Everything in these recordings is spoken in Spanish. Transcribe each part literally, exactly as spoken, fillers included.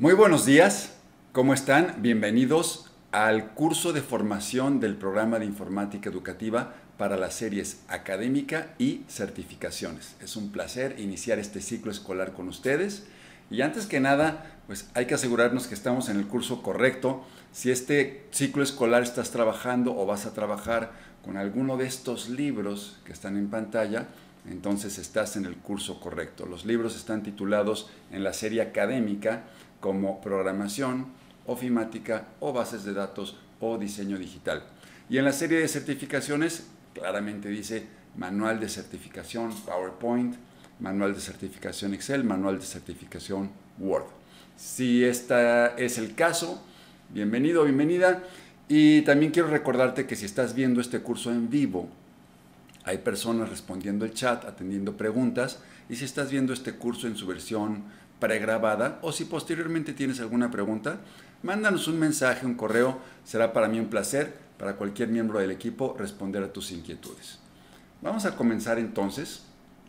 Muy buenos días, ¿cómo están? Bienvenidos al curso de formación del programa de informática educativa para las series académica y certificaciones. Es un placer iniciar este ciclo escolar con ustedes y antes que nada, pues hay que asegurarnos que estamos en el curso correcto. Si este ciclo escolar estás trabajando o vas a trabajar con alguno de estos libros que están en pantalla, entonces estás en el curso correcto. Los libros están titulados en la serie académica como programación, ofimática o bases de datos o diseño digital. Y en la serie de certificaciones claramente dice manual de certificación PowerPoint, manual de certificación Excel, manual de certificación Word. Si este es el caso, bienvenido, bienvenida. Y también quiero recordarte que si estás viendo este curso en vivo, hay personas respondiendo el chat, atendiendo preguntas, y si estás viendo este curso en su versión pregrabada o si posteriormente tienes alguna pregunta, mándanos un mensaje, un correo. Será para mí un placer, para cualquier miembro del equipo, responder a tus inquietudes. Vamos a comenzar entonces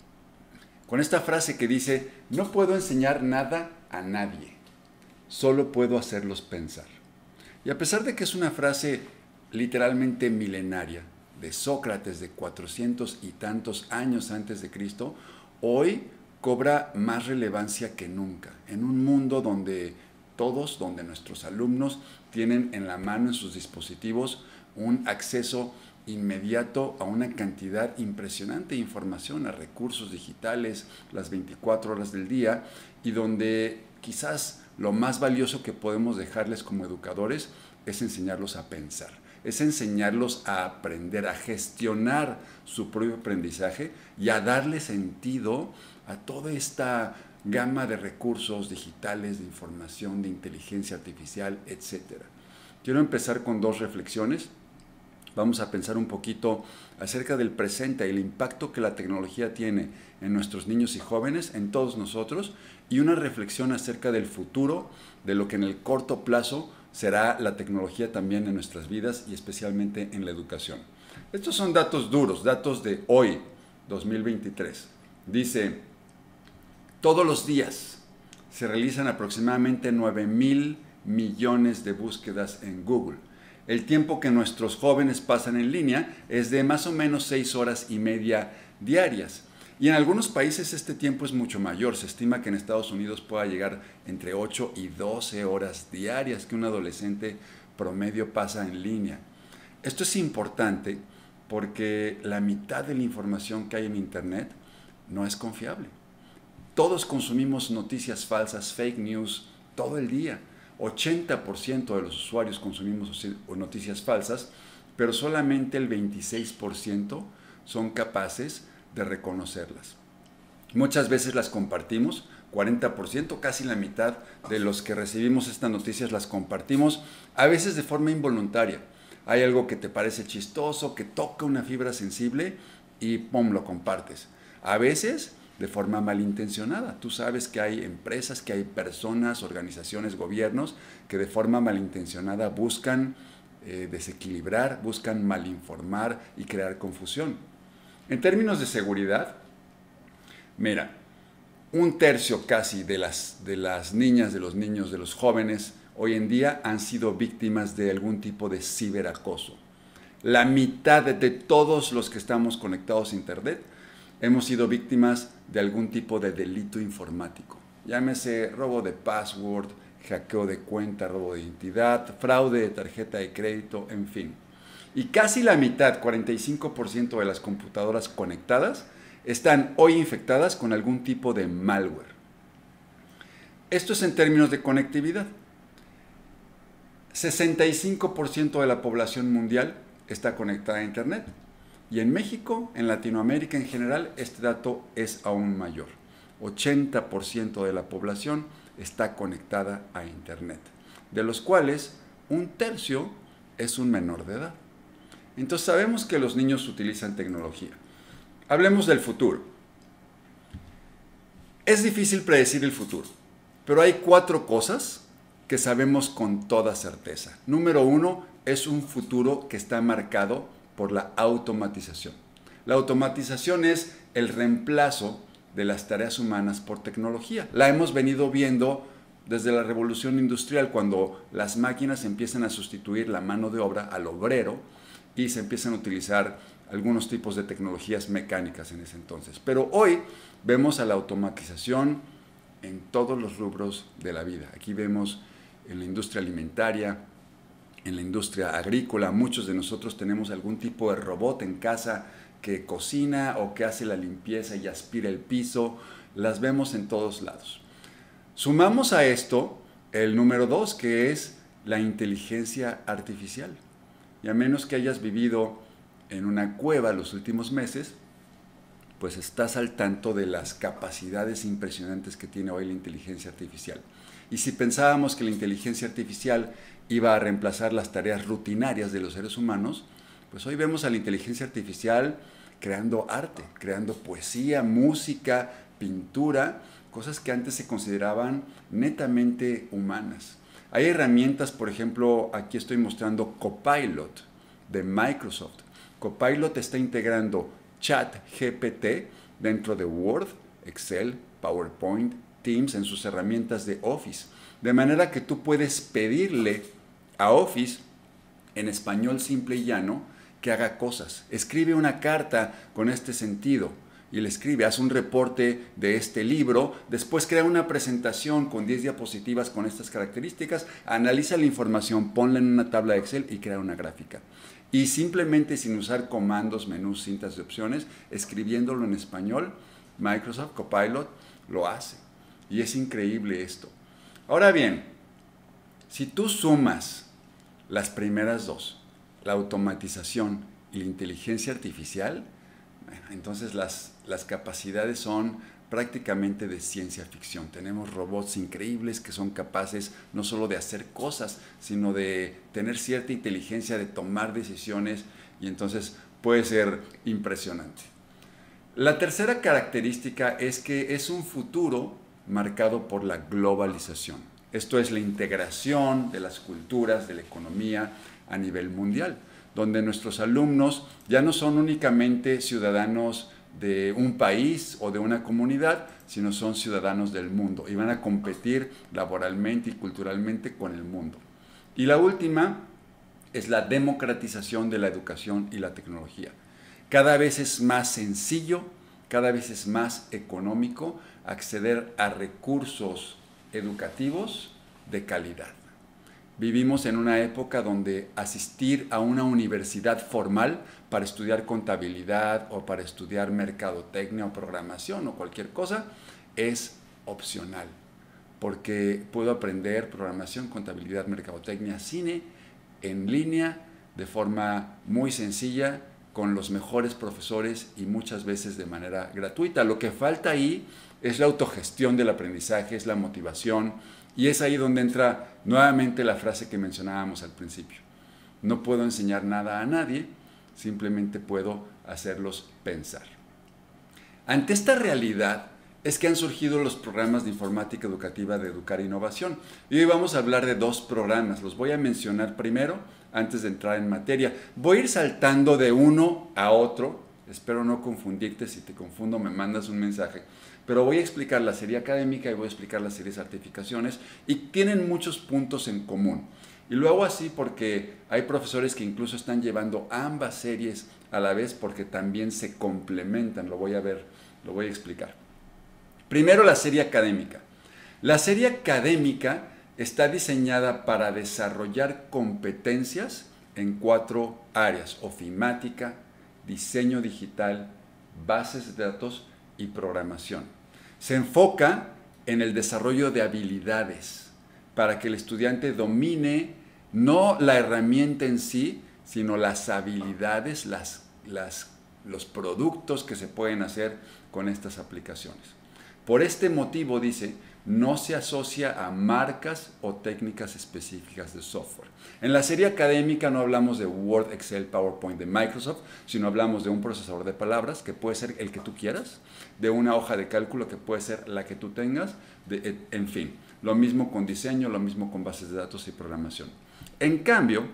con esta frase que dice: no puedo enseñar nada a nadie, solo puedo hacerlos pensar. Y a pesar de que es una frase literalmente milenaria, de Sócrates, de cuatrocientos y tantos años antes de Cristo, hoy cobra más relevancia que nunca, en un mundo donde todos, donde nuestros alumnos tienen en la mano, en sus dispositivos, un acceso inmediato a una cantidad impresionante de información, a recursos digitales, las veinticuatro horas del día, y donde quizás lo más valioso que podemos dejarles como educadores es enseñarlos a pensar, es enseñarlos a aprender, a gestionar su propio aprendizaje y a darle sentido a toda esta gama de recursos digitales, de información, de inteligencia artificial, etcétera. Quiero empezar con dos reflexiones. Vamos a pensar un poquito acerca del presente y el impacto que la tecnología tiene en nuestros niños y jóvenes, en todos nosotros, y una reflexión acerca del futuro, de lo que en el corto plazo será la tecnología también en nuestras vidas y especialmente en la educación. Estos son datos duros, datos de hoy, dos mil veintitrés. Dice: todos los días se realizan aproximadamente nueve mil millones de búsquedas en Google. El tiempo que nuestros jóvenes pasan en línea es de más o menos seis horas y media diarias. Y en algunos países este tiempo es mucho mayor. Se estima que en Estados Unidos pueda llegar entre ocho y doce horas diarias que un adolescente promedio pasa en línea. Esto es importante porque la mitad de la información que hay en Internet no es confiable. Todos consumimos noticias falsas, fake news, todo el día. ochenta por ciento de los usuarios consumimos noticias falsas, pero solamente el veintiséis por ciento son capaces de reconocerlas. Muchas veces las compartimos, cuarenta por ciento, casi la mitad de los que recibimos estas noticias las compartimos, a veces de forma involuntaria. Hay algo que te parece chistoso, que toca una fibra sensible y ¡pum!, lo compartes. A veces de forma malintencionada. Tú sabes que hay empresas, que hay personas, organizaciones, gobiernos que de forma malintencionada buscan eh, desequilibrar, buscan malinformar y crear confusión. En términos de seguridad, mira, un tercio casi de las, de las niñas, de los niños, de los jóvenes hoy en día han sido víctimas de algún tipo de ciberacoso. La mitad de, de todos los que estamos conectados a Internet hemos sido víctimas de algún tipo de delito informático. Llámese robo de password, hackeo de cuenta, robo de identidad, fraude de tarjeta de crédito, en fin. Y casi la mitad, cuarenta y cinco por ciento de las computadoras conectadas, están hoy infectadas con algún tipo de malware. Esto es en términos de conectividad. sesenta y cinco por ciento de la población mundial está conectada a Internet. Y en México, en Latinoamérica en general, este dato es aún mayor. ochenta por ciento de la población está conectada a Internet, de los cuales un tercio es un menor de edad. Entonces sabemos que los niños utilizan tecnología. Hablemos del futuro. Es difícil predecir el futuro, pero hay cuatro cosas que sabemos con toda certeza. Número uno, es un futuro que está marcado por la automatización. La automatización es el reemplazo de las tareas humanas por tecnología. La hemos venido viendo desde la revolución industrial, cuando las máquinas empiezan a sustituir la mano de obra al obrero y se empiezan a utilizar algunos tipos de tecnologías mecánicas en ese entonces. Pero hoy vemos a la automatización en todos los rubros de la vida. Aquí vemos en la industria alimentaria, en la industria agrícola, muchos de nosotros tenemos algún tipo de robot en casa que cocina o que hace la limpieza y aspira el piso. Las vemos en todos lados. Sumamos a esto el número dos, que es la inteligencia artificial. Y a menos que hayas vivido en una cueva los últimos meses, pues estás al tanto de las capacidades impresionantes que tiene hoy la inteligencia artificial. Y si pensábamos que la inteligencia artificial iba a reemplazar las tareas rutinarias de los seres humanos, pues hoy vemos a la inteligencia artificial creando arte, creando poesía, música, pintura, cosas que antes se consideraban netamente humanas. Hay herramientas, por ejemplo, aquí estoy mostrando Copilot de Microsoft. Copilot está integrando ChatGPT dentro de Word, Excel, PowerPoint, Teams en sus herramientas de Office. De manera que tú puedes pedirle a Office, en español simple y llano, que haga cosas. Escribe una carta con este sentido y le escribe, haz un reporte de este libro, después crea una presentación con diez diapositivas con estas características, analiza la información, ponla en una tabla de Excel y crea una gráfica. Y simplemente sin usar comandos, menús, cintas de opciones, escribiéndolo en español, Microsoft Copilot lo hace. Y es increíble esto. Ahora bien, si tú sumas las primeras dos, la automatización y la inteligencia artificial, bueno, entonces las, las capacidades son prácticamente de ciencia ficción. Tenemos robots increíbles que son capaces no solo de hacer cosas, sino de tener cierta inteligencia, de tomar decisiones, y entonces puede ser impresionante. La tercera característica es que es un futuro marcado por la globalización. Esto es la integración de las culturas, de la economía a nivel mundial, donde nuestros alumnos ya no son únicamente ciudadanos de un país o de una comunidad, sino son ciudadanos del mundo y van a competir laboralmente y culturalmente con el mundo. Y la última es la democratización de la educación y la tecnología. Cada vez es más sencillo, cada vez es más económico acceder a recursos educativos de calidad. Vivimos en una época donde asistir a una universidad formal para estudiar contabilidad o para estudiar mercadotecnia o programación o cualquier cosa es opcional, porque puedo aprender programación, contabilidad, mercadotecnia, cine en línea de forma muy sencilla con los mejores profesores y muchas veces de manera gratuita. Lo que falta ahí es la autogestión del aprendizaje, es la motivación, y es ahí donde entra nuevamente la frase que mencionábamos al principio. No puedo enseñar nada a nadie, simplemente puedo hacerlos pensar. Ante esta realidad es que han surgido los programas de informática educativa de Educar Innovación. Y hoy vamos a hablar de dos programas. Los voy a mencionar primero antes de entrar en materia. Voy a ir saltando de uno a otro. Espero no confundirte. Si te confundo, me mandas un mensaje. Pero voy a explicar la serie académica y voy a explicar las series certificaciones, y tienen muchos puntos en común. Y lo hago así porque hay profesores que incluso están llevando ambas series a la vez porque también se complementan. Lo voy a ver, lo voy a explicar. Primero, la serie académica. La serie académica está diseñada para desarrollar competencias en cuatro áreas: ofimática, diseño digital, bases de datos y programación. Se enfoca en el desarrollo de habilidades para que el estudiante domine no la herramienta en sí, sino las habilidades, las, las, los productos que se pueden hacer con estas aplicaciones. Por este motivo, dice, no se asocia a marcas o técnicas específicas de software. En la serie académica no hablamos de Word, Excel, PowerPoint de Microsoft, sino hablamos de un procesador de palabras que puede ser el que tú quieras, de una hoja de cálculo que puede ser la que tú tengas, de, en fin, lo mismo con diseño, lo mismo con bases de datos y programación. En cambio,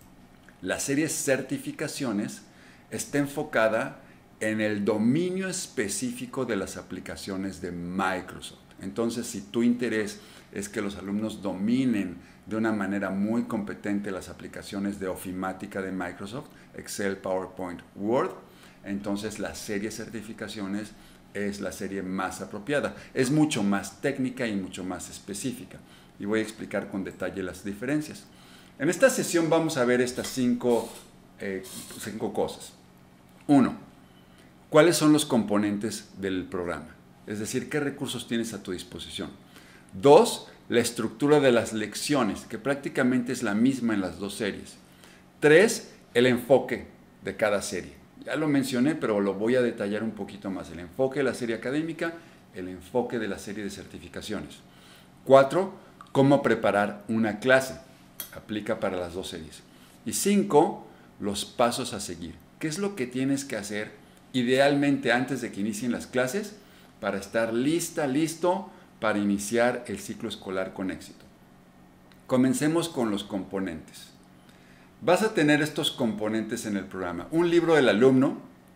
la serie certificaciones está enfocada en el dominio específico de las aplicaciones de Microsoft. Entonces, si tu interés es que los alumnos dominen de una manera muy competente las aplicaciones de ofimática de Microsoft, Excel, PowerPoint, Word, entonces la serie de certificaciones es la serie más apropiada. Es mucho más técnica y mucho más específica. Y voy a explicar con detalle las diferencias. En esta sesión vamos a ver estas cinco, eh, cinco cosas. Uno, ¿cuáles son los componentes del programa? Es decir, ¿qué recursos tienes a tu disposición? Dos, la estructura de las lecciones, que prácticamente es la misma en las dos series. Tres, el enfoque de cada serie. Ya lo mencioné, pero lo voy a detallar un poquito más. El enfoque de la serie académica, el enfoque de la serie de certificaciones. Cuatro, cómo preparar una clase. Aplica para las dos series. Y cinco, los pasos a seguir. ¿Qué es lo que tienes que hacer idealmente antes de que inicien las clases para estar lista, listo para iniciar el ciclo escolar con éxito? Comencemos con los componentes. Vas a tener estos componentes en el programa. Un libro del alumno,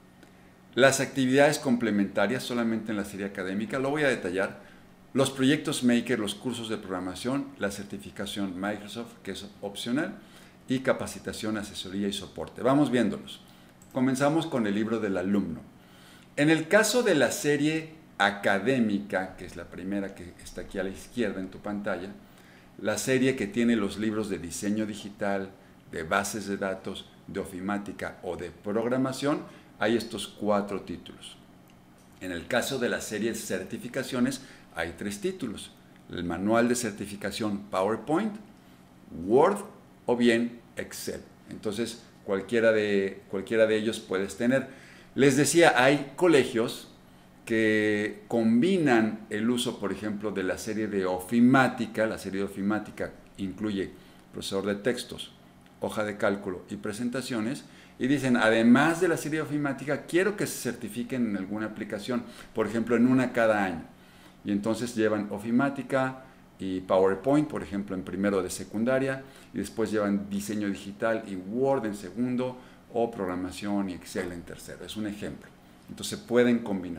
las actividades complementarias solamente en la serie académica, lo voy a detallar, los proyectos Maker, los cursos de programación, la certificación Microsoft, que es opcional, y capacitación, asesoría y soporte. Vamos viéndolos. Comenzamos con el libro del alumno. En el caso de la serie académica, que es la primera que está aquí a la izquierda en tu pantalla, la serie que tiene los libros de diseño digital, de bases de datos, de ofimática o de programación, hay estos cuatro títulos. En el caso de la serie de certificaciones, hay tres títulos: el manual de certificación PowerPoint, Word o bien Excel. Entonces, cualquiera de, cualquiera de ellos puedes tener. Les decía, hay colegios que combinan el uso, por ejemplo, de la serie de ofimática. La serie de ofimática incluye procesador de textos, hoja de cálculo y presentaciones, y dicen, además de la serie de ofimática, quiero que se certifiquen en alguna aplicación, por ejemplo, en una cada año. Y entonces llevan ofimática y PowerPoint, por ejemplo, en primero de secundaria, y después llevan diseño digital y Word en segundo, o programación y Excel en tercero. Es un ejemplo. Entonces pueden combinar.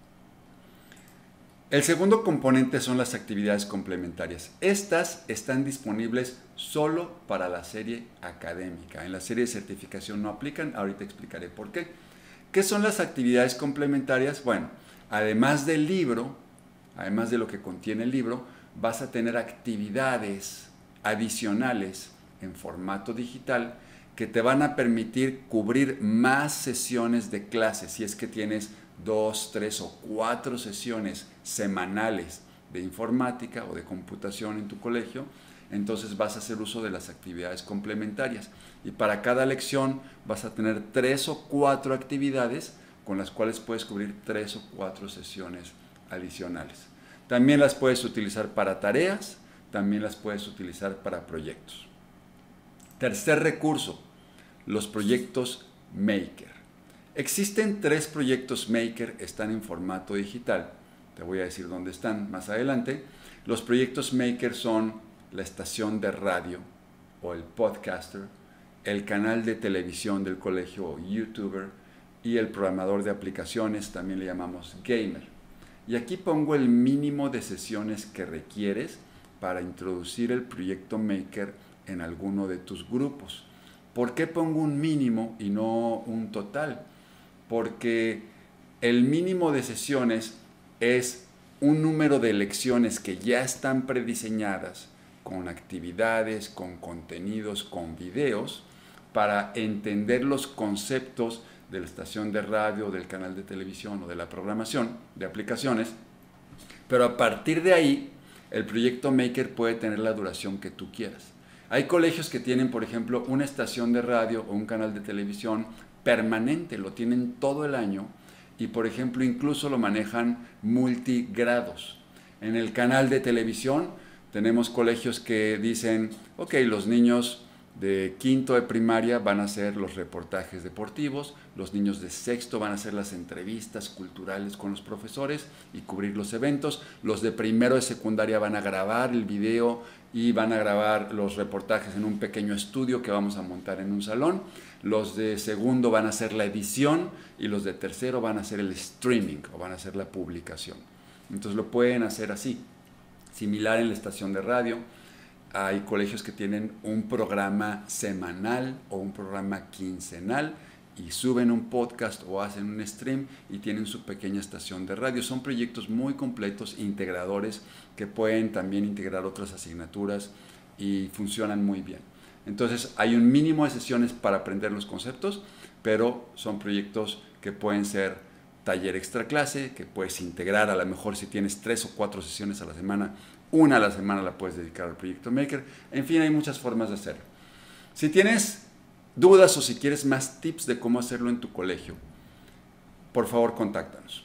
El segundo componente son las actividades complementarias. Estas están disponibles solo para la serie académica. En la serie de certificación no aplican. Ahorita explicaré por qué. ¿Qué son las actividades complementarias? Bueno, además del libro, además de lo que contiene el libro, vas a tener actividades adicionales en formato digital que te van a permitir cubrir más sesiones de clases, si es que tienes dos, tres o cuatro sesiones semanales de informática o de computación en tu colegio. Entonces vas a hacer uso de las actividades complementarias, y para cada lección vas a tener tres o cuatro actividades con las cuales puedes cubrir tres o cuatro sesiones adicionales. También las puedes utilizar para tareas, también las puedes utilizar para proyectos. Tercer recurso, los proyectos Maker. Existen tres proyectos Maker, están en formato digital. Te voy a decir dónde están más adelante. Los proyectos Maker son la estación de radio o el podcaster, el canal de televisión del colegio o YouTuber, y el programador de aplicaciones, también le llamamos gamer. Y aquí pongo el mínimo de sesiones que requieres para introducir el proyecto Maker en alguno de tus grupos. ¿Por qué pongo un mínimo y no un total? Porque el mínimo de sesiones es un número de lecciones que ya están prediseñadas, con actividades, con contenidos, con videos, para entender los conceptos de la estación de radio, del canal de televisión o de la programación de aplicaciones. Pero a partir de ahí, el proyecto Maker puede tener la duración que tú quieras. Hay colegios que tienen, por ejemplo, una estación de radio o un canal de televisión permanente, lo tienen todo el año, y por ejemplo incluso lo manejan multigrados. En el canal de televisión tenemos colegios que dicen, ok, los niños de quinto de primaria van a hacer los reportajes deportivos, los niños de sexto van a hacer las entrevistas culturales con los profesores y cubrir los eventos, los de primero de secundaria van a grabar el video y van a grabar los reportajes en un pequeño estudio que vamos a montar en un salón, los de segundo van a hacer la edición y los de tercero van a hacer el streaming o van a hacer la publicación. Entonces lo pueden hacer así. Similar en la estación de radio, hay colegios que tienen un programa semanal o un programa quincenal y suben un podcast o hacen un stream y tienen su pequeña estación de radio. Son proyectos muy completos, integradores, que pueden también integrar otras asignaturas y funcionan muy bien. Entonces hay un mínimo de sesiones para aprender los conceptos, pero son proyectos que pueden ser taller extra clase, que puedes integrar. A lo mejor si tienes tres o cuatro sesiones a la semana, una a la semana la puedes dedicar al proyecto Maker. En fin, hay muchas formas de hacerlo. Si tienes dudas o si quieres más tips de cómo hacerlo en tu colegio, por favor contáctanos.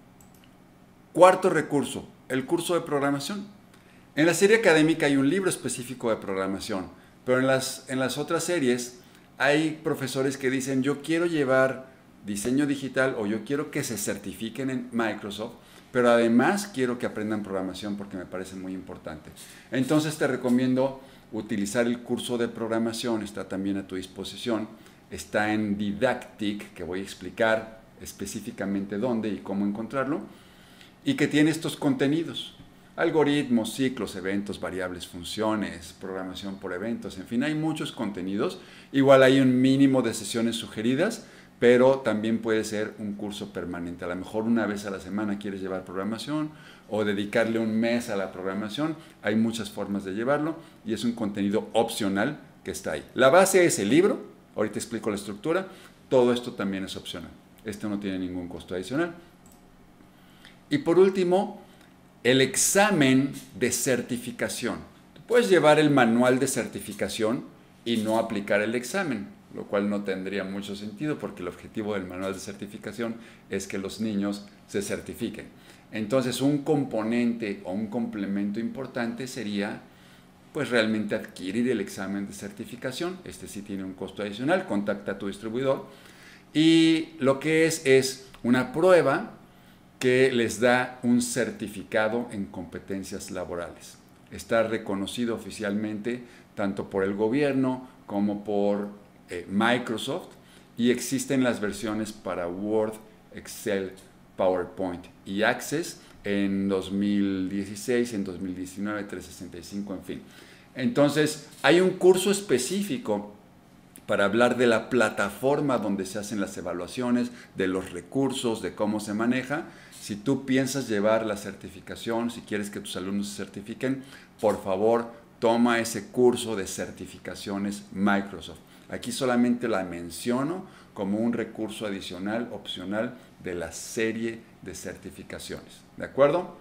Cuarto recurso, el curso de programación. En la serie académica hay un libro específico de programación, pero en las, en las otras series hay profesores que dicen: yo quiero llevar diseño digital o yo quiero que se certifiquen en Microsoft, pero además quiero que aprendan programación porque me parece muy importante. Entonces te recomiendo utilizar el curso de programación, está también a tu disposición, está en Didactic, que voy a explicar específicamente dónde y cómo encontrarlo, y que tiene estos contenidos: algoritmos, ciclos, eventos, variables, funciones, programación por eventos, en fin, hay muchos contenidos. Igual hay un mínimo de sesiones sugeridas, pero también puede ser un curso permanente. A lo mejor una vez a la semana quieres llevar programación o dedicarle un mes a la programación. Hay muchas formas de llevarlo y es un contenido opcional que está ahí. La base es el libro, ahorita explico la estructura. Todo esto también es opcional. Esto no tiene ningún costo adicional. Y por último, el examen de certificación. Tú puedes llevar el manual de certificación y no aplicar el examen, lo cual no tendría mucho sentido porque el objetivo del manual de certificación es que los niños se certifiquen. Entonces, un componente o un complemento importante sería pues realmente adquirir el examen de certificación. Este sí tiene un costo adicional, contacta a tu distribuidor. Y lo que es es una prueba que les da un certificado en competencias laborales. Está reconocido oficialmente tanto por el gobierno como por eh, Microsoft, y existen las versiones para Word, Excel, PowerPoint y Access en dos mil dieciséis, en dos mil diecinueve, trescientos sesenta y cinco, en fin. Entonces, hay un curso específico para hablar de la plataforma donde se hacen las evaluaciones, de los recursos, de cómo se maneja. Si tú piensas llevar la certificación, si quieres que tus alumnos se certifiquen, por favor, toma ese curso de certificaciones Microsoft. Aquí solamente la menciono como un recurso adicional, opcional, de la serie de certificaciones. ¿De acuerdo?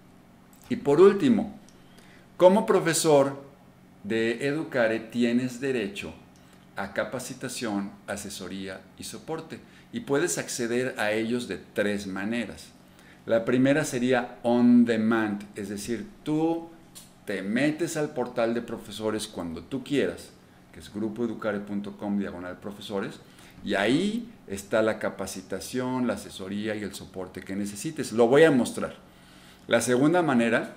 Y por último, como profesor de Educare tienes derecho a capacitación, asesoría y soporte, y puedes acceder a ellos de tres maneras. La primera sería on demand, es decir, tú te metes al portal de profesores cuando tú quieras, que es grupoeducare punto com diagonal profesores, y ahí está la capacitación, la asesoría y el soporte que necesites. Lo voy a mostrar. La segunda manera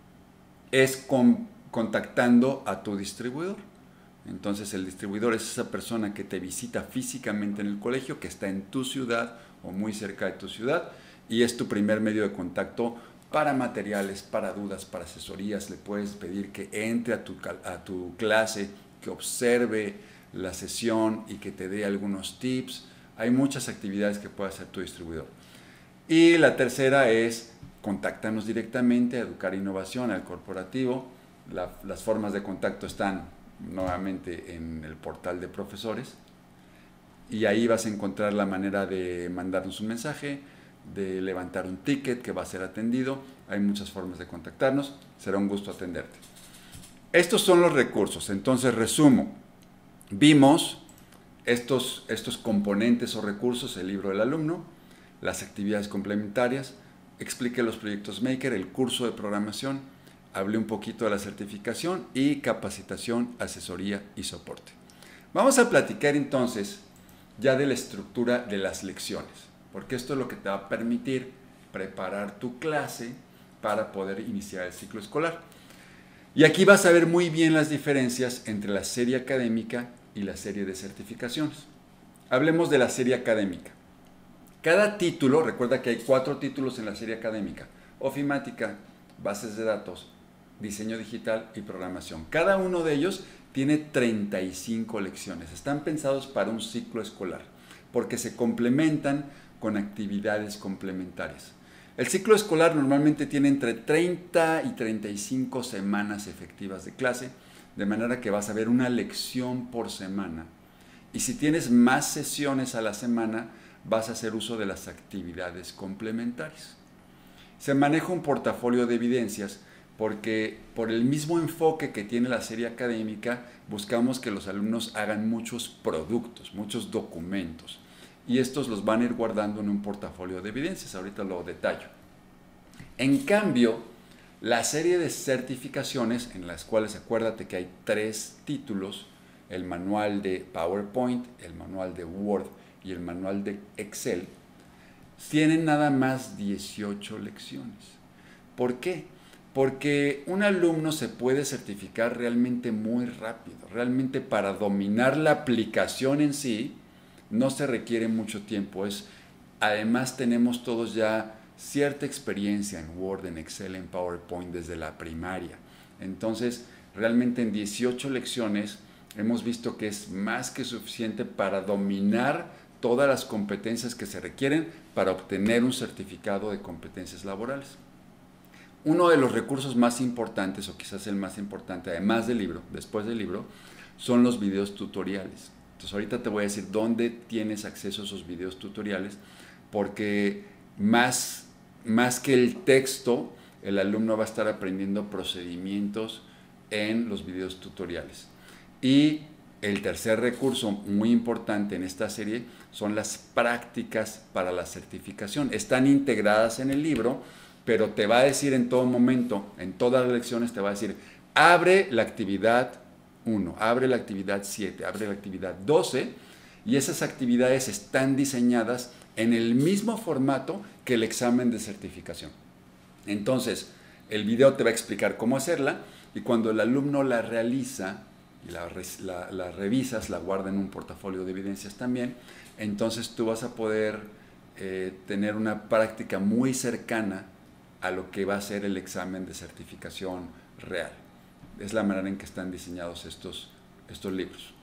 es con, contactando a tu distribuidor. Entonces el distribuidor es esa persona que te visita físicamente en el colegio, que está en tu ciudad o muy cerca de tu ciudad, y es tu primer medio de contacto para materiales, para dudas, para asesorías. Le puedes pedir que entre a tu, a tu clase, que observe la sesión y que te dé algunos tips. Hay muchas actividades que puede hacer tu distribuidor. Y la tercera es contáctanos directamente a Educar Innovación, al corporativo. La, las formas de contacto están nuevamente en el portal de profesores, y ahí vas a encontrar la manera de mandarnos un mensaje, de levantar un ticket que va a ser atendido. Hay muchas formas de contactarnos, será un gusto atenderte. Estos son los recursos. Entonces resumo: vimos estos, estos componentes o recursos: el libro del alumno, las actividades complementarias, expliqué los proyectos Maker, el curso de programación, hablé un poquito de la certificación y capacitación, asesoría y soporte. Vamos a platicar entonces ya de la estructura de las lecciones, porque esto es lo que te va a permitir preparar tu clase para poder iniciar el ciclo escolar. Y aquí vas a ver muy bien las diferencias entre la serie académica y la serie de certificaciones. Hablemos de la serie académica. Cada título, recuerda que hay cuatro títulos en la serie académica: ofimática, bases de datos, diseño digital y programación. Cada uno de ellos tiene treinta y cinco lecciones. Están pensados para un ciclo escolar porque se complementan con actividades complementarias. El ciclo escolar normalmente tiene entre treinta y treinta y cinco semanas efectivas de clase, de manera que vas a ver una lección por semana. Y si tienes más sesiones a la semana, vas a hacer uso de las actividades complementarias. Se maneja un portafolio de evidencias porque por el mismo enfoque que tiene la serie académica, buscamos que los alumnos hagan muchos productos, muchos documentos. Y estos los van a ir guardando en un portafolio de evidencias. Ahorita lo detallo. En cambio, la serie de certificaciones, en las cuales acuérdate que hay tres títulos, el manual de PowerPoint, el manual de Word y el manual de Excel, tienen nada más dieciocho lecciones. ¿Por qué? Porque un alumno se puede certificar realmente muy rápido. Realmente para dominar la aplicación en sí no se requiere mucho tiempo. Es, además tenemos todos ya cierta experiencia en Word, en Excel, en PowerPoint desde la primaria. Entonces, realmente en dieciocho lecciones hemos visto que es más que suficiente para dominar todas las competencias que se requieren para obtener un certificado de competencias laborales. Uno de los recursos más importantes, o quizás el más importante, además del libro, después del libro, son los videos tutoriales. Entonces ahorita te voy a decir dónde tienes acceso a esos videos tutoriales, porque más, más que el texto, el alumno va a estar aprendiendo procedimientos en los videos tutoriales. Y el tercer recurso muy importante en esta serie son las prácticas para la certificación. Están integradas en el libro, pero te va a decir en todo momento, en todas las lecciones te va a decir, abre la actividad uno, abre la actividad siete, abre la actividad doce, y esas actividades están diseñadas en el mismo formato que el examen de certificación. Entonces, el video te va a explicar cómo hacerla, y cuando el alumno la realiza, y la, la, la revisas, la guarda en un portafolio de evidencias también, entonces tú vas a poder eh, tener una práctica muy cercana a lo que va a ser el examen de certificación real. Es la manera en que están diseñados estos, estos libros.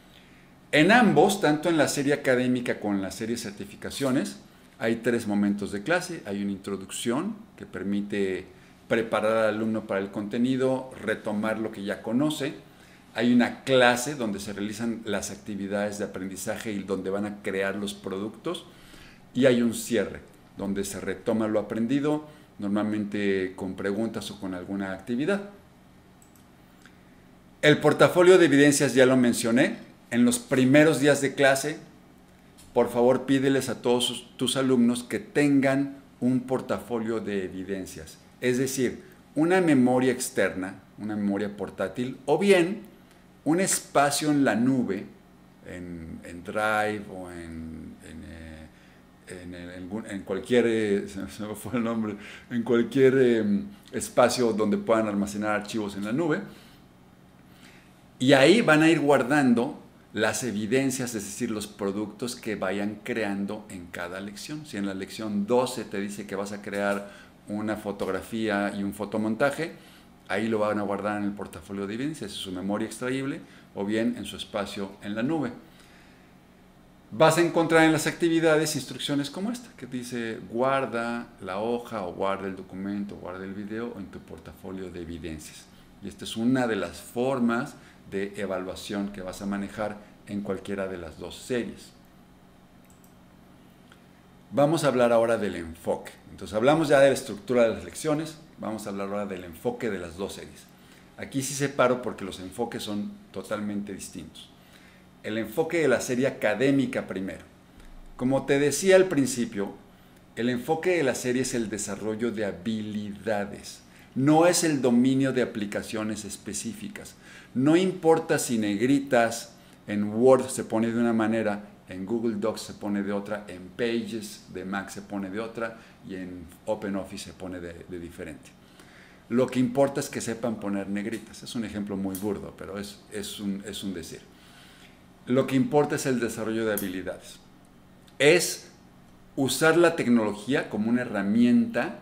En ambos, tanto en la serie académica como en la serie certificaciones, hay tres momentos de clase. Hay una introducción que permite preparar al alumno para el contenido, retomar lo que ya conoce. Hay una clase donde se realizan las actividades de aprendizaje y donde van a crear los productos. Y hay un cierre, donde se retoma lo aprendido, normalmente con preguntas o con alguna actividad. El portafolio de evidencias ya lo mencioné. En los primeros días de clase, por favor pídeles a todos tus alumnos que tengan un portafolio de evidencias. Es decir, una memoria externa, una memoria portátil, o bien un espacio en la nube, en, en Drive o en, en, en, en, en cualquier, eh, se me fue el nombre, en cualquier eh, espacio donde puedan almacenar archivos en la nube. Y ahí van a ir guardando las evidencias, es decir, los productos que vayan creando en cada lección. Si en la lección doce te dice que vas a crear una fotografía y un fotomontaje, ahí lo van a guardar en el portafolio de evidencias, en su memoria extraíble o bien en su espacio en la nube. Vas a encontrar en las actividades instrucciones como esta, que dice guarda la hoja o guarda el documento, guarda el video en tu portafolio de evidencias. Y esta es una de las formas de evaluación que vas a manejar en cualquiera de las dos series. Vamos a hablar ahora del enfoque. Entonces hablamos ya de la estructura de las lecciones, vamos a hablar ahora del enfoque de las dos series. Aquí sí separo porque los enfoques son totalmente distintos. El enfoque de la serie académica primero. Como te decía al principio, el enfoque de la serie es el desarrollo de habilidades. No es el dominio de aplicaciones específicas. No importa si negritas en Word se pone de una manera, en Google Docs se pone de otra, en Pages de Mac se pone de otra y en OpenOffice se pone de, de diferente. Lo que importa es que sepan poner negritas. Es un ejemplo muy burdo, pero es, es, un, es un decir. Lo que importa es el desarrollo de habilidades. Es usar la tecnología como una herramienta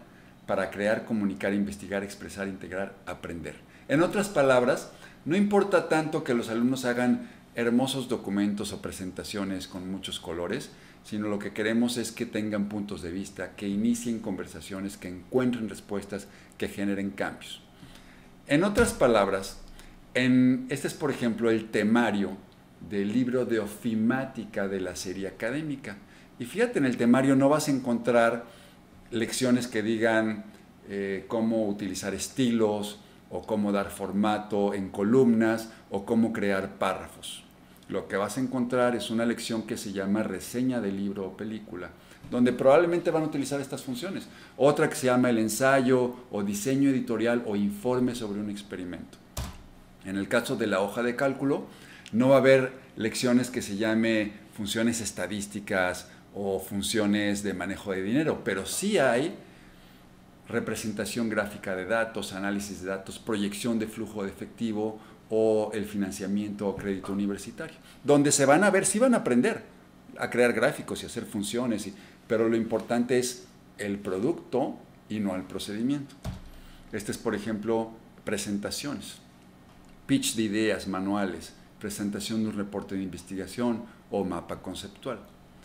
para crear, comunicar, investigar, expresar, integrar, aprender. En otras palabras, no importa tanto que los alumnos hagan hermosos documentos o presentaciones con muchos colores, sino lo que queremos es que tengan puntos de vista, que inicien conversaciones, que encuentren respuestas, que generen cambios. En otras palabras, en, este es por ejemplo el temario del libro de ofimática de la serie académica. Y fíjate, en el temario no vas a encontrar lecciones que digan eh, cómo utilizar estilos, o cómo dar formato en columnas, o cómo crear párrafos. Lo que vas a encontrar es una lección que se llama reseña de libro o película, donde probablemente van a utilizar estas funciones. Otra que se llama el ensayo, o diseño editorial, o informe sobre un experimento. En el caso de la hoja de cálculo, no va a haber lecciones que se llame funciones estadísticas o funciones de manejo de dinero, pero sí hay representación gráfica de datos, análisis de datos, proyección de flujo de efectivo o el financiamiento o crédito universitario, donde se van a ver, sí van a aprender a crear gráficos y hacer funciones, y, pero lo importante es el producto y no el procedimiento. Este es, por ejemplo, presentaciones, pitch de ideas, manuales, presentación de un reporte de investigación o mapa conceptual.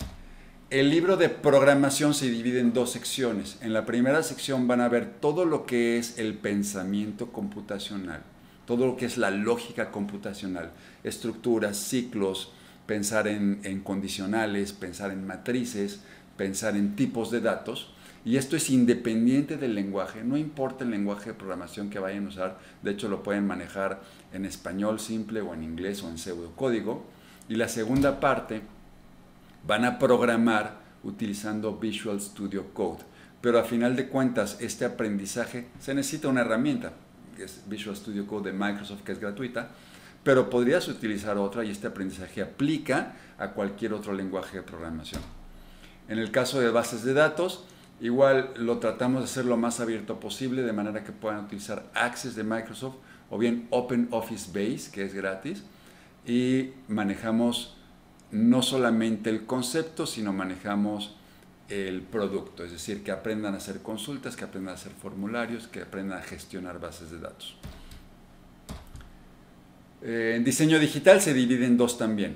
El libro de programación se divide en dos secciones. En la primera sección van a ver todo lo que es el pensamiento computacional, todo lo que es la lógica computacional, estructuras, ciclos, pensar en, en condicionales, pensar en matrices, pensar en tipos de datos. Y esto es independiente del lenguaje, no importa el lenguaje de programación que vayan a usar, de hecho lo pueden manejar en español simple o en inglés o en pseudocódigo. Y la segunda parte van a programar utilizando Visual Studio Code, pero a final de cuentas este aprendizaje se necesita una herramienta, que es Visual Studio Code de Microsoft, que es gratuita, pero podrías utilizar otra y este aprendizaje aplica a cualquier otro lenguaje de programación. En el caso de bases de datos, igual lo tratamos de hacer lo más abierto posible, de manera que puedan utilizar Access de Microsoft o bien OpenOffice Base, que es gratis, y manejamos no solamente el concepto, sino manejamos el producto, es decir, que aprendan a hacer consultas, que aprendan a hacer formularios, que aprendan a gestionar bases de datos. Eh, en diseño digital se divide en dos también.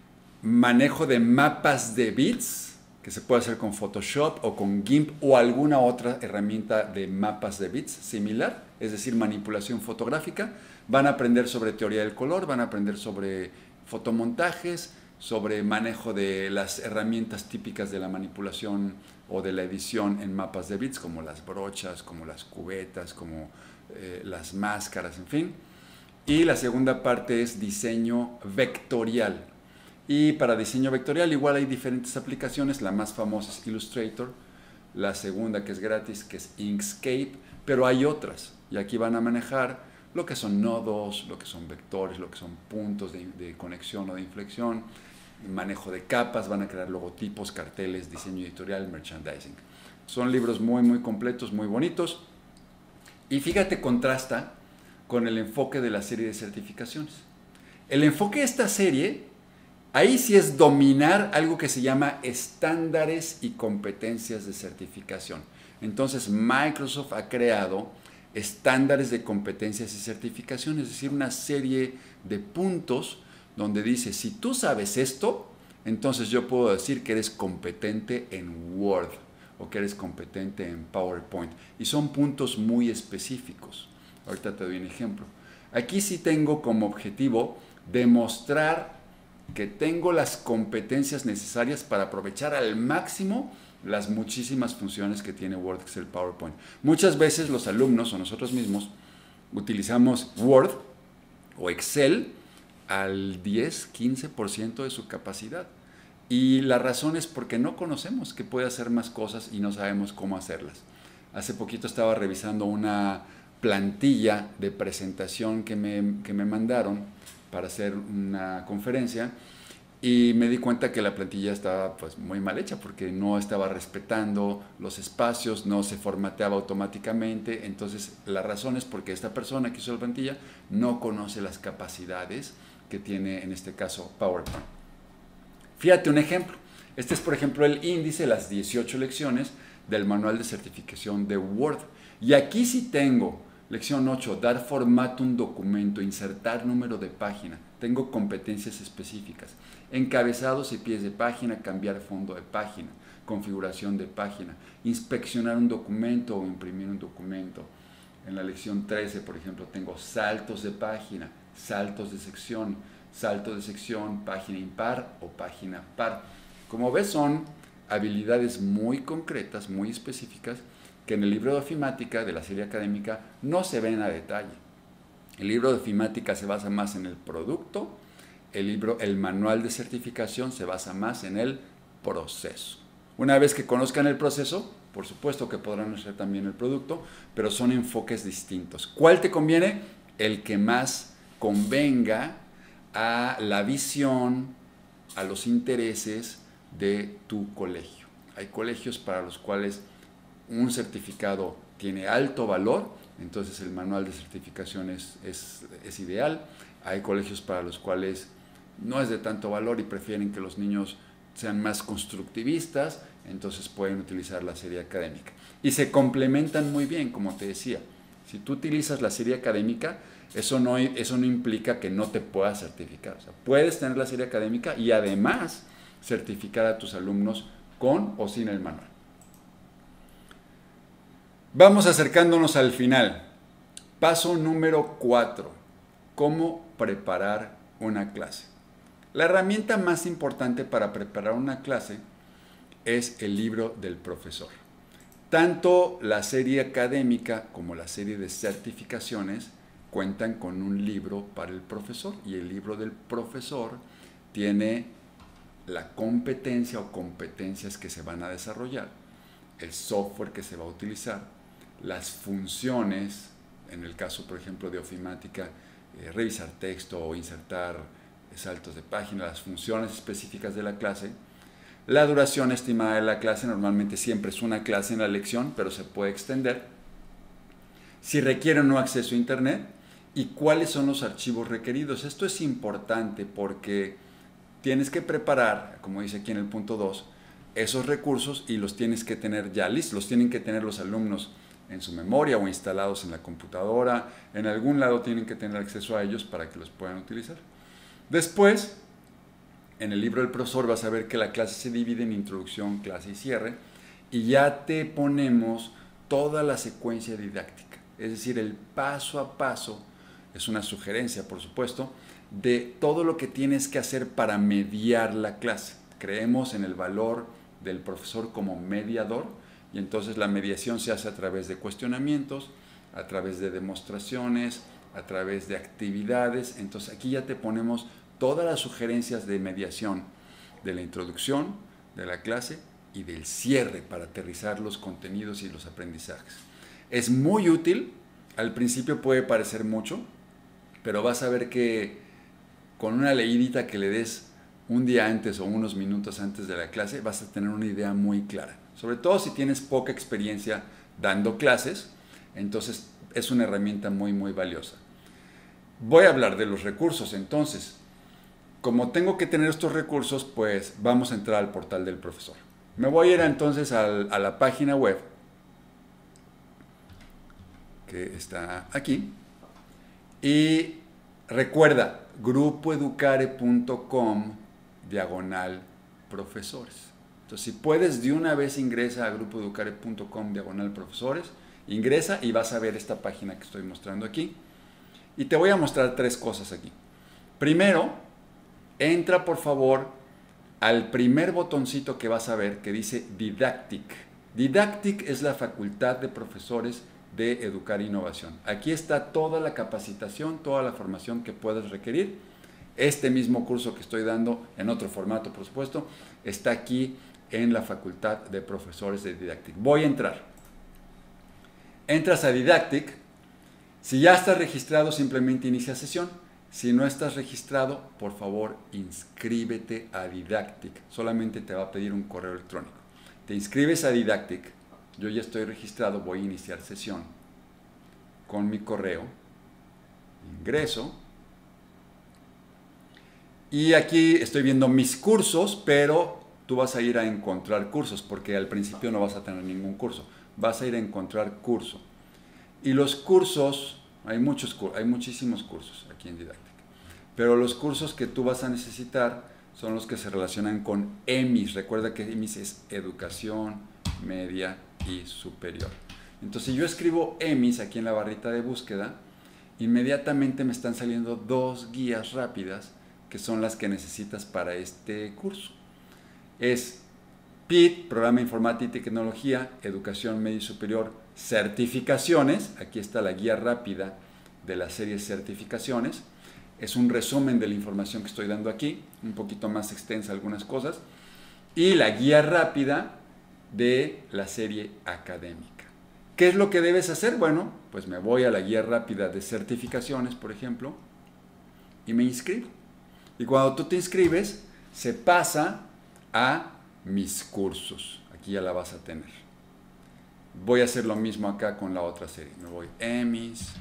Manejo de mapas de bits, que se puede hacer con Photoshop o con GIMP o alguna otra herramienta de mapas de bits similar, es decir, manipulación fotográfica. Van a aprender sobre teoría del color, van a aprender sobre fotomontajes, sobre manejo de las herramientas típicas de la manipulación o de la edición en mapas de bits, como las brochas, como las cubetas, como eh, las máscaras, en fin. Y la segunda parte es diseño vectorial. Y para diseño vectorial igual hay diferentes aplicaciones, la más famosa es Illustrator, la segunda que es gratis, que es Inkscape, pero hay otras, y aquí van a manejar lo que son nodos, lo que son vectores, lo que son puntos de, de conexión o de inflexión, manejo de capas, van a crear logotipos, carteles, diseño editorial, merchandising. Son libros muy, muy completos, muy bonitos. Y fíjate, contrasta con el enfoque de la serie de certificaciones. El enfoque de esta serie, ahí sí es dominar algo que se llama estándares y competencias de certificación. Entonces, Microsoft ha creado estándares de competencias y certificación, es decir, una serie de puntos donde dice, si tú sabes esto, entonces yo puedo decir que eres competente en Word o que eres competente en PowerPoint. Y son puntos muy específicos. Ahorita te doy un ejemplo. Aquí sí tengo como objetivo demostrar que tengo las competencias necesarias para aprovechar al máximo las muchísimas funciones que tiene Word, Excel, PowerPoint. Muchas veces los alumnos o nosotros mismos utilizamos Word o Excel al diez, quince por ciento de su capacidad. Y la razón es porque no conocemos que puede hacer más cosas y no sabemos cómo hacerlas. Hace poquito estaba revisando una plantilla de presentación que me, que me mandaron para hacer una conferencia y me di cuenta que la plantilla estaba pues, muy mal hecha porque no estaba respetando los espacios, no se formateaba automáticamente. Entonces la razón es porque esta persona que hizo la plantilla no conoce las capacidades que tiene en este caso PowerPoint. Fíjate un ejemplo. Este es por ejemplo el índice, las dieciocho lecciones del manual de certificación de Word. Y aquí sí tengo, lección ocho, dar formato a un documento, insertar número de página. Tengo competencias específicas. Encabezados y pies de página, cambiar fondo de página, configuración de página, inspeccionar un documento o imprimir un documento. En la lección trece, por ejemplo, tengo saltos de página, saltos de sección, salto de sección, página impar o página par. Como ves, son habilidades muy concretas, muy específicas, que en el libro de ofimática de la serie académica no se ven a detalle. El libro de ofimática se basa más en el producto, el, libro, el manual de certificación se basa más en el proceso. Una vez que conozcan el proceso, por supuesto que podrán hacer también el producto, pero son enfoques distintos. ¿Cuál te conviene? El que más convenga a la visión, a los intereses de tu colegio. Hay colegios para los cuales un certificado tiene alto valor, entonces el manual de certificación es, es, es ideal. Hay colegios para los cuales no es de tanto valor y prefieren que los niños sean más constructivistas, entonces pueden utilizar la serie académica. Y se complementan muy bien, como te decía. Si tú utilizas la serie académica, eso no, eso no implica que no te puedas certificar. O sea, puedes tener la serie académica y además certificar a tus alumnos con o sin el manual. Vamos acercándonos al final. Paso número cuatro. ¿Cómo preparar una clase? La herramienta más importante para preparar una clase es el libro del profesor. Tanto la serie académica como la serie de certificaciones cuentan con un libro para el profesor, y el libro del profesor tiene la competencia o competencias que se van a desarrollar, el software que se va a utilizar, las funciones, en el caso por ejemplo de ofimática, eh, revisar texto o insertar saltos de página, las funciones específicas de la clase, la duración estimada de la clase, normalmente siempre es una clase en la lección, pero se puede extender, si requiere o no acceso a internet y cuáles son los archivos requeridos. Esto es importante porque tienes que preparar, como dice aquí en el punto dos, esos recursos y los tienes que tener ya listos, los tienen que tener los alumnos en su memoria o instalados en la computadora, en algún lado tienen que tener acceso a ellos para que los puedan utilizar. Después, en el libro del profesor vas a ver que la clase se divide en introducción, clase y cierre, y ya te ponemos toda la secuencia didáctica, es decir, el paso a paso, es una sugerencia por supuesto, de todo lo que tienes que hacer para mediar la clase. Creemos en el valor del profesor como mediador, y entonces la mediación se hace a través de cuestionamientos, a través de demostraciones, a través de actividades. Entonces aquí ya te ponemos todas las sugerencias de mediación de la introducción, de la clase y del cierre para aterrizar los contenidos y los aprendizajes. Es muy útil, al principio puede parecer mucho, pero vas a ver que con una leidita que le des un día antes o unos minutos antes de la clase vas a tener una idea muy clara. Sobre todo si tienes poca experiencia dando clases, entonces es una herramienta muy muy valiosa. Voy a hablar de los recursos entonces. Como tengo que tener estos recursos, pues vamos a entrar al portal del profesor. Me voy a ir entonces al, a la página web que está aquí. Y recuerda, grupoeducare punto com diagonal profesores. Entonces, si puedes, de una vez ingresa a grupoeducare punto com diagonal profesores, ingresa y vas a ver esta página que estoy mostrando aquí. Y te voy a mostrar tres cosas aquí. Primero, entra por favor al primer botoncito que vas a ver que dice Didactic. Didactic es la facultad de profesores de Educar e Innovación. Aquí está toda la capacitación, toda la formación que puedes requerir. Este mismo curso que estoy dando, en otro formato por supuesto, está aquí en la facultad de profesores de Didactic. Voy a entrar. Entras a Didactic. Si ya estás registrado, simplemente inicia sesión. Si no estás registrado, por favor, inscríbete a Didactic. Solamente te va a pedir un correo electrónico. Te inscribes a Didactic. Yo ya estoy registrado, voy a iniciar sesión con mi correo. Ingreso. Y aquí estoy viendo mis cursos, pero tú vas a ir a encontrar cursos, porque al principio no vas a tener ningún curso. Vas a ir a encontrar curso. Y los cursos, hay, muchos, hay muchísimos cursos aquí en Didáctica, pero los cursos que tú vas a necesitar son los que se relacionan con E M I S. Recuerda que E M I S es Educación Media y Superior. Entonces, si yo escribo E M I S aquí en la barrita de búsqueda, inmediatamente me están saliendo dos guías rápidas que son las que necesitas para este curso. Es P I T, Programa Informática y Tecnología, Educación Media y Superior, Certificaciones. Aquí está la guía rápida de la serie Certificaciones. Es un resumen de la información que estoy dando aquí, un poquito más extensa algunas cosas. Y la guía rápida de la serie Académica. ¿Qué es lo que debes hacer? Bueno, pues me voy a la guía rápida de certificaciones, por ejemplo, y me inscribo. Y cuando tú te inscribes, se pasa a mis cursos. Aquí ya la vas a tener. Voy a hacer lo mismo acá con la otra serie. Me voy E M I S,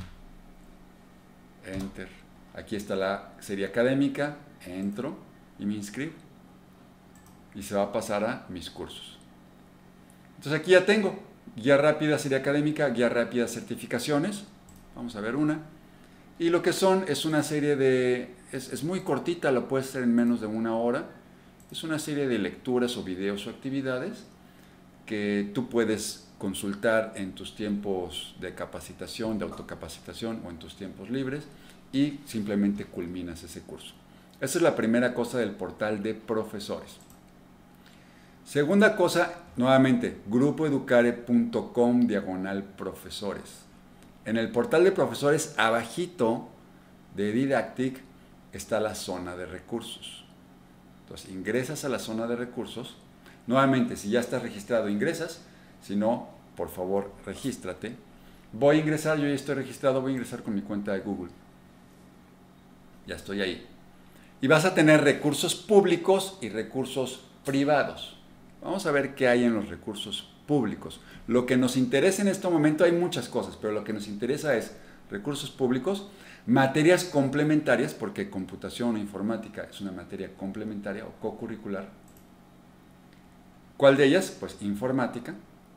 Enter. Aquí está la serie académica, entro y me inscribo. Y se va a pasar a mis cursos. Entonces aquí ya tengo guía rápida, serie académica, guía rápida, certificaciones. Vamos a ver una. Y lo que son es una serie de... Es, es muy cortita, la puedes hacer en menos de una hora. Es una serie de lecturas o videos o actividades que tú puedes consultar en tus tiempos de capacitación, de autocapacitación o en tus tiempos libres y simplemente culminas ese curso. Esa es la primera cosa del portal de profesores. Segunda cosa, nuevamente, grupoeducare punto com diagonal profesores. En el portal de profesores, abajito de Didactic, está la zona de recursos. Entonces, ingresas a la zona de recursos. Nuevamente, si ya estás registrado, ingresas. Si no, por favor, regístrate. Voy a ingresar, yo ya estoy registrado, voy a ingresar con mi cuenta de Google. Ya estoy ahí. Y vas a tener recursos públicos y recursos privados. Vamos a ver qué hay en los recursos públicos. Lo que nos interesa en este momento, hay muchas cosas, pero lo que nos interesa es recursos públicos, materias complementarias, porque computación o informática es una materia complementaria o cocurricular. ¿Cuál de ellas? Pues informática.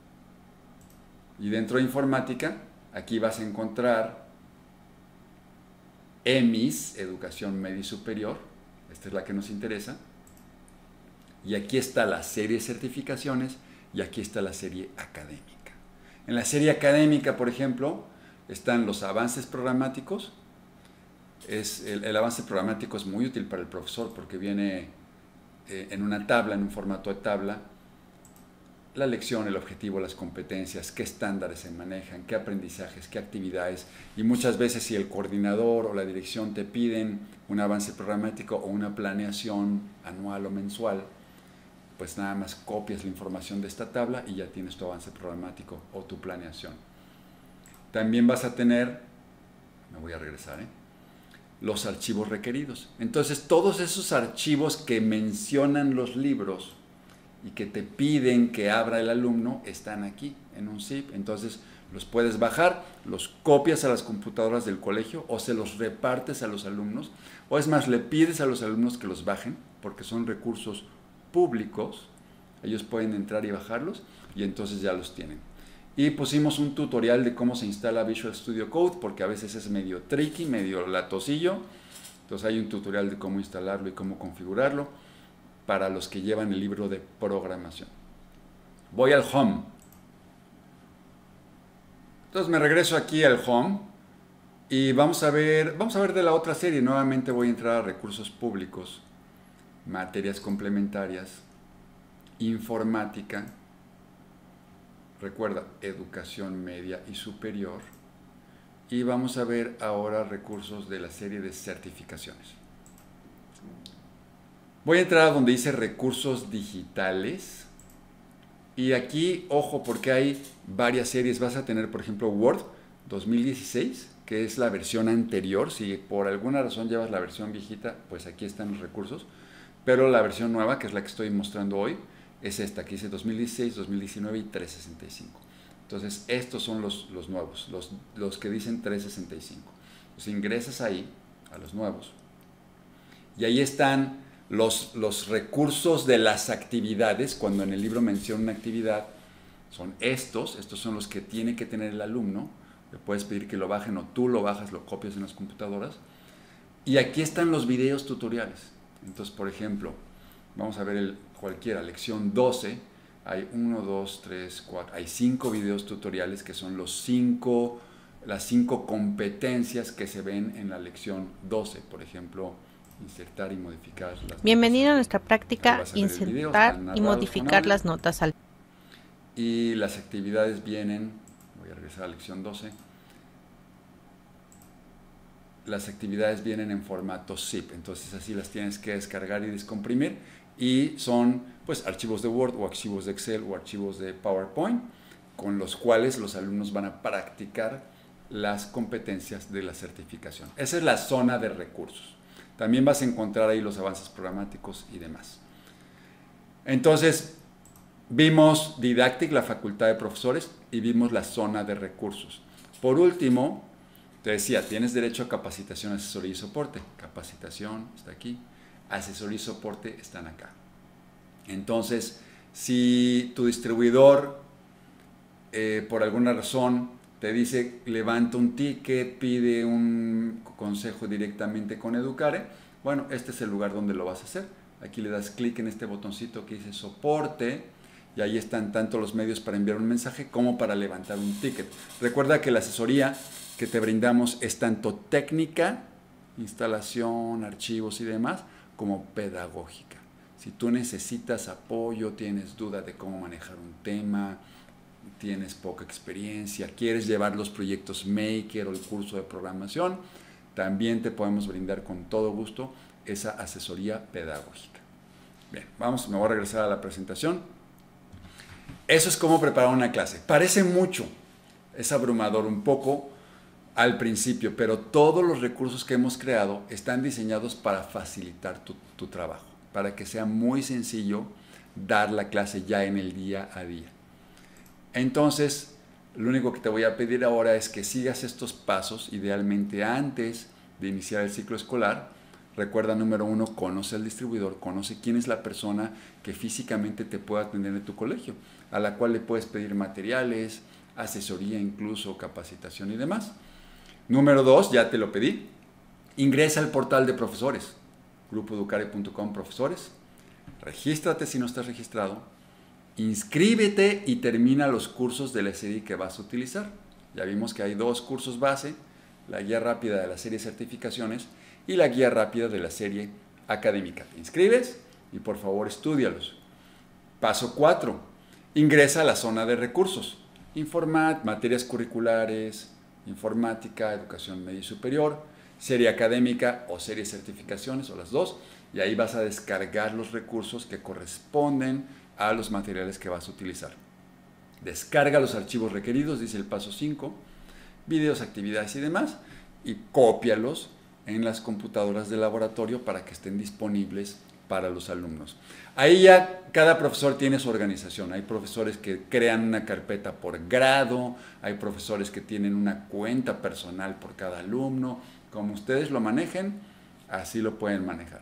Y dentro de informática, aquí vas a encontrar E M I S, Educación Media y Superior. Esta es la que nos interesa. Y aquí está la serie certificaciones y aquí está la serie académica. En la serie académica, por ejemplo, están los avances programáticos. Es, el, el avance programático es muy útil para el profesor porque viene eh, en una tabla, en un formato de tabla, la lección, el objetivo, las competencias, qué estándares se manejan, qué aprendizajes, qué actividades. Y muchas veces si el coordinador o la dirección te piden un avance programático o una planeación anual o mensual, pues nada más copias la información de esta tabla y ya tienes tu avance programático o tu planeación. También vas a tener, me voy a regresar, ¿eh? los archivos requeridos. Entonces, todos esos archivos que mencionan los libros y que te piden que abra el alumno están aquí en un zip. Entonces, los puedes bajar, los copias a las computadoras del colegio o se los repartes a los alumnos. O es más, le pides a los alumnos que los bajen porque son recursos públicos, ellos pueden entrar y bajarlos y entonces ya los tienen. Y pusimos un tutorial de cómo se instala Visual Studio Code porque a veces es medio tricky, medio latosillo. Entonces hay un tutorial de cómo instalarlo y cómo configurarlo para los que llevan el libro de programación. Voy al Home. Entonces me regreso aquí al Home y vamos a ver, vamos a ver de la otra serie. Nuevamente voy a entrar a recursos públicos, materias complementarias, informática, recuerda, educación media y superior, y vamos a ver ahora recursos de la serie de certificaciones. Voy a entrar a donde dice recursos digitales, y aquí, ojo, porque hay varias series. Vas a tener, por ejemplo, Word dos mil dieciséis, que es la versión anterior. Si por alguna razón llevas la versión viejita, pues aquí están los recursos. Pero la versión nueva, que es la que estoy mostrando hoy, es esta, que dice dos mil dieciséis, dos mil diecinueve y trescientos sesenta y cinco. Entonces, estos son los, los nuevos, los, los que dicen trescientos sesenta y cinco. Entonces, ingresas ahí, a los nuevos, y ahí están Los, los recursos de las actividades, cuando en el libro menciona una actividad, son estos, estos son los que tiene que tener el alumno. Le puedes pedir que lo bajen o tú lo bajas, lo copias en las computadoras. Y aquí están los videos tutoriales. Entonces, por ejemplo, vamos a ver el, cualquiera, lección doce, hay uno, dos, tres, cuatro, hay cinco videos tutoriales que son los cinco, las cinco competencias que se ven en la lección doce, por ejemplo, insertar y modificar las Bienvenido notas. a nuestra práctica, A insertar video, y modificar las notas al... Y las actividades vienen, voy a regresar a la lección doce, las actividades vienen en formato zip, entonces así las tienes que descargar y descomprimir, y son pues archivos de Word o archivos de Excel o archivos de PowerPoint, con los cuales los alumnos van a practicar las competencias de la certificación. Esa es la zona de recursos. También vas a encontrar ahí los avances programáticos y demás. Entonces, vimos Didactic, la facultad de profesores, y vimos la zona de recursos. Por último, te decía, tienes derecho a capacitación, asesoría y soporte. Capacitación está aquí, asesoría y soporte están acá. Entonces, si tu distribuidor, eh, por alguna razón, te dice, levanta un ticket, pide un consejo directamente con Educare, bueno, este es el lugar donde lo vas a hacer. Aquí le das clic en este botoncito que dice soporte, y ahí están tanto los medios para enviar un mensaje como para levantar un ticket. Recuerda que la asesoría que te brindamos es tanto técnica, instalación, archivos y demás, como pedagógica. Si tú necesitas apoyo, tienes duda de cómo manejar un tema, tienes poca experiencia, quieres llevar los proyectos Maker o el curso de programación, también te podemos brindar con todo gusto esa asesoría pedagógica. Bien, vamos, me voy a regresar a la presentación. Eso es cómo preparar una clase. Parece mucho, es abrumador un poco al principio, pero todos los recursos que hemos creado están diseñados para facilitar tu, tu trabajo, para que sea muy sencillo dar la clase ya en el día a día. Entonces, lo único que te voy a pedir ahora es que sigas estos pasos, idealmente antes de iniciar el ciclo escolar. Recuerda, número uno, conoce al distribuidor, conoce quién es la persona que físicamente te puede atender en tu colegio, a la cual le puedes pedir materiales, asesoría, incluso capacitación y demás. Número dos, ya te lo pedí, ingresa al portal de profesores, grupo educare punto com profesores, regístrate si no estás registrado, inscríbete y termina los cursos de la serie que vas a utilizar. Ya vimos que hay dos cursos base, la guía rápida de la serie certificaciones y la guía rápida de la serie académica. Te inscribes y por favor estúdialos. Paso cuatro, ingresa a la zona de recursos, Informat, materias curriculares, informática, educación media y superior, serie académica o serie certificaciones o las dos, y ahí vas a descargar los recursos que corresponden a los materiales que vas a utilizar. Descarga los archivos requeridos, dice el paso cinco, videos, actividades y demás, y cópialos en las computadoras de laboratorio para que estén disponibles para los alumnos. Ahí ya cada profesor tiene su organización. Hay profesores que crean una carpeta por grado, hay profesores que tienen una cuenta personal por cada alumno. Como ustedes lo manejen, así lo pueden manejar.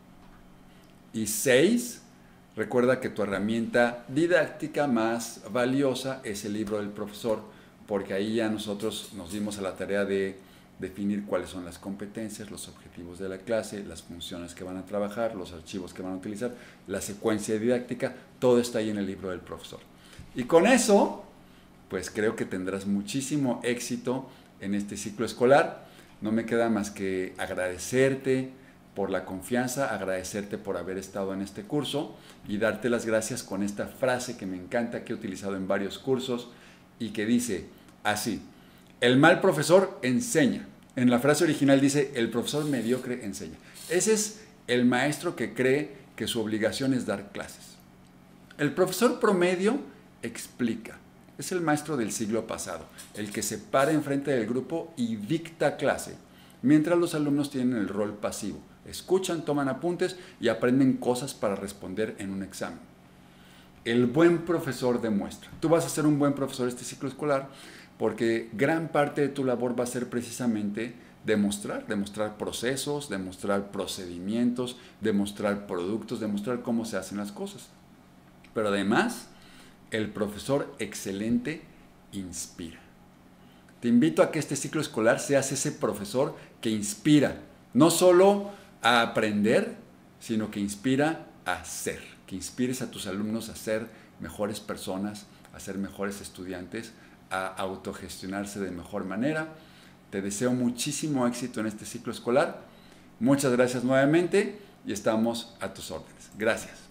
Y seis, recuerda que tu herramienta didáctica más valiosa es el libro del profesor, porque ahí ya nosotros nos dimos a la tarea de definir cuáles son las competencias, los objetivos de la clase, las funciones que van a trabajar, los archivos que van a utilizar, la secuencia didáctica, todo está ahí en el libro del profesor. Y con eso, pues creo que tendrás muchísimo éxito en este ciclo escolar. No me queda más que agradecerte por la confianza, agradecerte por haber estado en este curso y darte las gracias con esta frase que me encanta, que he utilizado en varios cursos y que dice así: el mal profesor enseña. En la frase original dice, el profesor mediocre enseña. Ese es el maestro que cree que su obligación es dar clases. El profesor promedio explica. Es el maestro del siglo pasado, el que se para enfrente del grupo y dicta clase, mientras los alumnos tienen el rol pasivo. Escuchan, toman apuntes y aprenden cosas para responder en un examen. El buen profesor demuestra. Tú vas a ser un buen profesor este ciclo escolar porque gran parte de tu labor va a ser precisamente demostrar, demostrar procesos, demostrar procedimientos, demostrar productos, demostrar cómo se hacen las cosas. Pero además, el profesor excelente inspira. Te invito a que este ciclo escolar seas ese profesor que inspira, no solo a aprender, sino que inspira a ser, que inspires a tus alumnos a ser mejores personas, a ser mejores estudiantes, a autogestionarse de mejor manera. Te deseo muchísimo éxito en este ciclo escolar. Muchas gracias nuevamente y estamos a tus órdenes. Gracias.